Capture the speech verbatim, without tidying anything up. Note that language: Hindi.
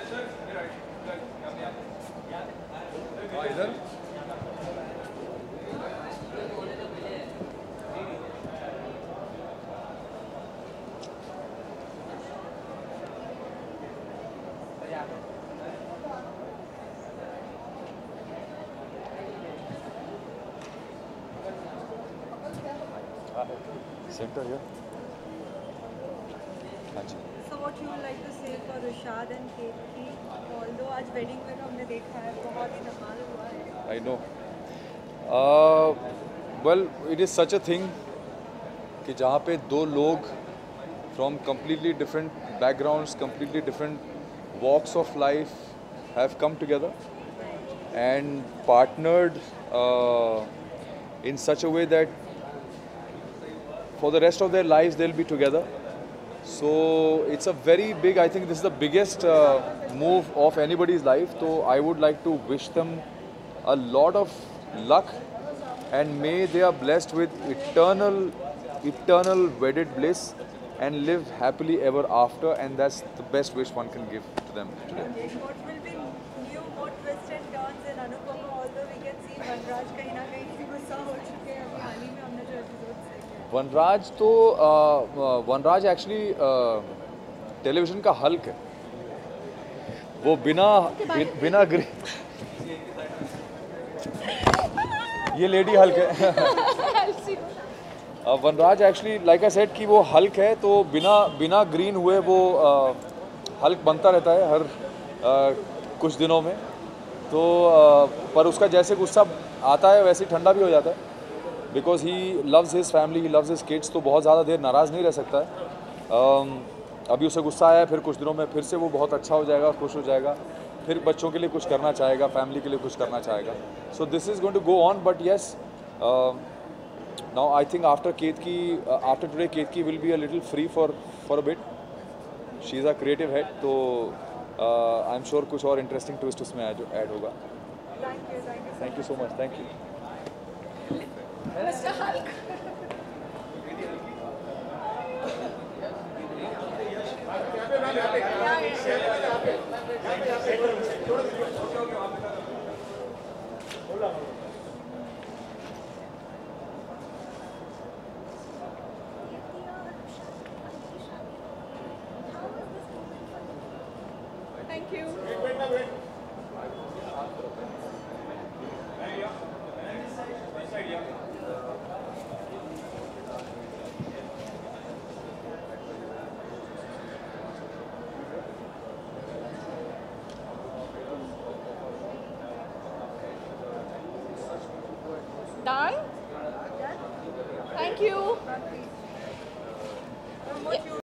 इधर सेंटर हियर। हाँ जी। So what you would like to say for Rishad and Ketki? Although आज wedding में हमने देखा है बहुत ही धमाल हुआ है। I know. Uh, well, it is such a thing कि जहाँ पे दो लोग from completely different backgrounds, completely different walks of life have come together and partnered uh, in such a way that for the rest of their lives they'll be together. So it's a very big, I think this is the biggest uh, move of anybody's life. So I would like to wish them a lot of luck and may they are blessed with eternal, eternal wedded bliss and live happily ever after, and that's the best wish one can give to them today. What will be new, more twists and turns in Anupama? Although we can see वनराज कहीं ना कहीं गुस्सा हो चुके हैं अभी हाल ही में हमने जो एपिसोड देखे। वनराज तो uh, वनराज एक्चुअली टेलीविजन का हल्क है। वो बिना बि, बिना ग्री ये लेडी हल्क है। Vanraj actually like I said कि वो हल्क है, तो बिना बिना ग्रीन हुए वो uh, हल्क बनता रहता है हर uh, कुछ दिनों में। तो uh, पर उसका जैसे गुस्सा आता है वैसे ठंडा भी हो जाता है, because he loves his family, he loves his kids, तो बहुत ज़्यादा देर नाराज़ नहीं रह सकता है। um, अभी उसे गुस्सा आया, फिर कुछ दिनों में फिर से वो बहुत अच्छा हो जाएगा, खुश हो जाएगा, फिर बच्चों के लिए कुछ करना चाहेगा, फैमिली के लिए कुछ करना चाहेगा। So this is going to go on, but yes now I think after Ketki after today Ketki will be a little free for for a bit. She is a creative head, तो आई एम श्योर कुछ और इंटरेस्टिंग ट्विस्ट उसमें ऐड होगा। Thank you so much. Thank you. Mister Hulk. Thank you. Done? Thank you.